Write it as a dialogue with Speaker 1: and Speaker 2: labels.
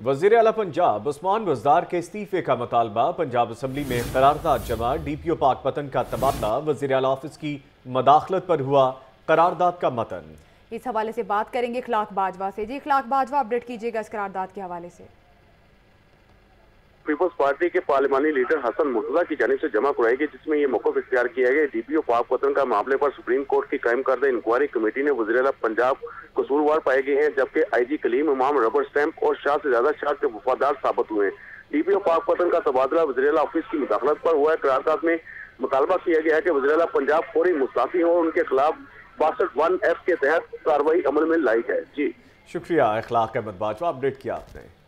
Speaker 1: वज़ीर आला पंजाब उस्मान बुज़दार के इस्तीफे का मुतालबा। पंजाब असम्बली में करारदाद जमा। DPO पाकपतन का तबादला। वज़ीर आला ऑफिस की मदाखलत पर हुआ करारदाद का मतन।
Speaker 2: इस हवाले से बात करेंगे इखलाक बाजवा से। जी इखलाक बाजवा, अपडेट कीजिएगा इस करारदाद के हवाले से।
Speaker 3: पीपल्स पार्टी के पार्लिमानी लीडर हसन मुर्तजा की जानिब से जमा कराई गई, जिसमें ये मौक़िफ़ इख्तियार किया गया। DPO पाकपतन का मामले पर सुप्रीम कोर्ट की कायम करदा इंक्वायरी कमेटी ने वज़ीर आला पंजाब कसूरवार पाए गए हैं, जबकि IG कलीम इमाम रबर स्टैंप और शाह से ज्यादा शाह के वफादार साबित हुए हैं। DPO पाकपतन का तबादला वज़ीर आला ऑफिस की मुदाखलत पर हुआ है। करारदाद में मुतालबा किया गया है कि वज़ीर आला पंजाब फौरी मुस्तफी हो और उनके खिलाफ 62(1)F के तहत कार्रवाई अमल में लाई है। जी
Speaker 1: शुक्रिया इखलाक अहमद बाजवा, अपडेट किया आपने।